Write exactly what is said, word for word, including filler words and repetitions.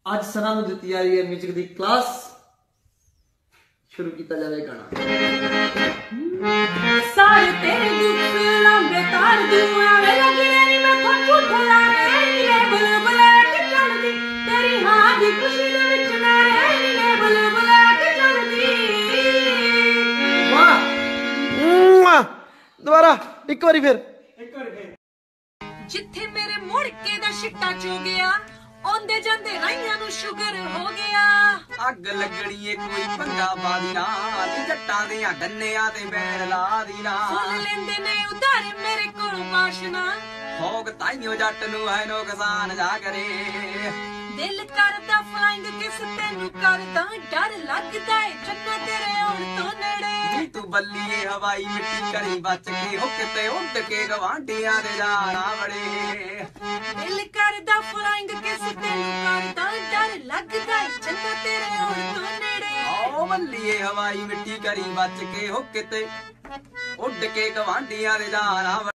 आज सना नूं दित्ती जा रही है म्यूजिक दी क्लास। शुरू किया जाए गाना। सारे तेरे दुख लंबे तार दूं आवे लगने नी मैं तो झूठे लाने नी बुलबुल के चलदी तेरी हां दी खुशी दे विच मैं नी बुलबुल के चलदी। वाह दोबारा एक बारी फिर एक बारी फिर। जिथे मेरे मुड़के दा शिट्टा चो गया ओंदे जांदे राइयां नूं शुगर हो गया। अग लगनी कोई पंगा बादी नाल जट्टां दे गन्नियां ते बैर ला दी ना सुन लेंदे ने उधारे मेरे कोलों बाशना भोग ताइयों जट नूं है नुकसान जा करे। दिल करदा फ्लाइंग किस तेनू करदा डर लगदा है चन्ना तेरे आउण तो नेड़े। नी तू बल्लीए हवाई मिट्टी करी बच के हुक ते उड़ के गवांढियां दे जाना बड़े। दिल करदा फ्लाइंग किस तेनू करदा डर लगदा है चन्ना तेरे आउण तो नेड़े। ओ बल्लीए हवाई मिट्टी करी बच के हुक ते उड़ के गवांढियां दे जाना।